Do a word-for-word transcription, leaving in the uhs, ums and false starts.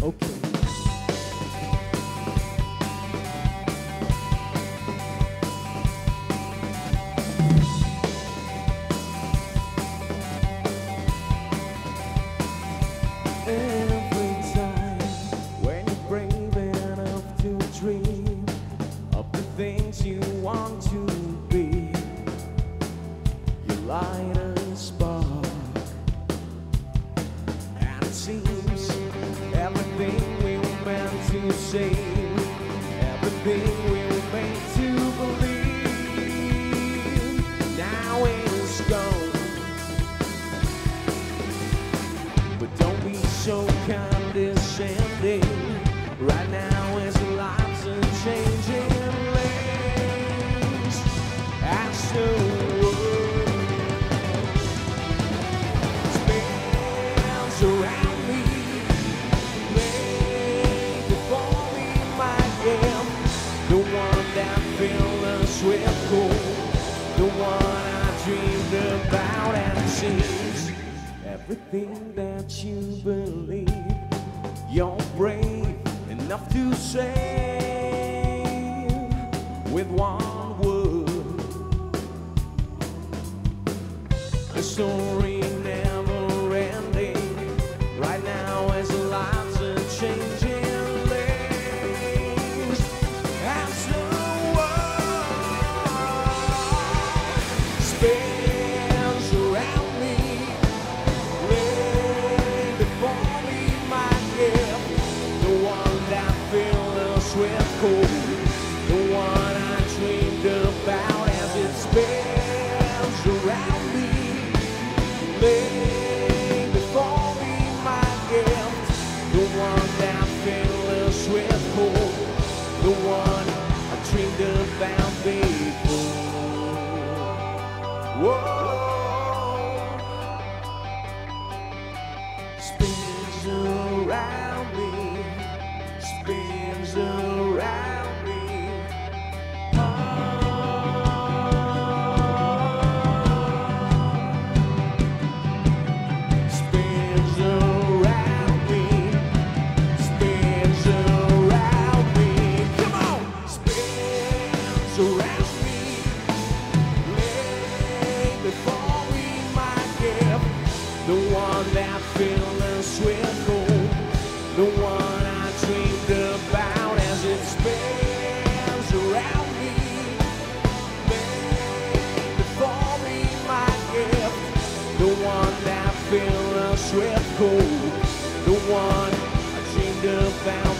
Okay. Every time when you're brave enough to dream of the things you want to be, you light a spark, and it seems everything we were meant to say, everything we were made to believe, now it's gone. But don't be so condescending. Right now as lives are changing lanes, as the world spins around me, lay before me my gift, the one that filled us with gold, the one I dreamed about, and it seems everything that you believe, you're brave enough to say with one word. A story never ending. Right now as lives are changing lanes, as the world spins around me, with cold, the one I dreamed about, as it spins around me, lay before me my gift, the one that filled us with hope, the one I dreamed about before. Whoa, spins around me, spins around me. Oh. Spins around me, spins around me. Come on! Spins around me, lay before me my gift, the one that filled us with gold, the one I dreamed about, as it spins around me, lay before me my gift, the one that filled us with gold, the one I dreamed about.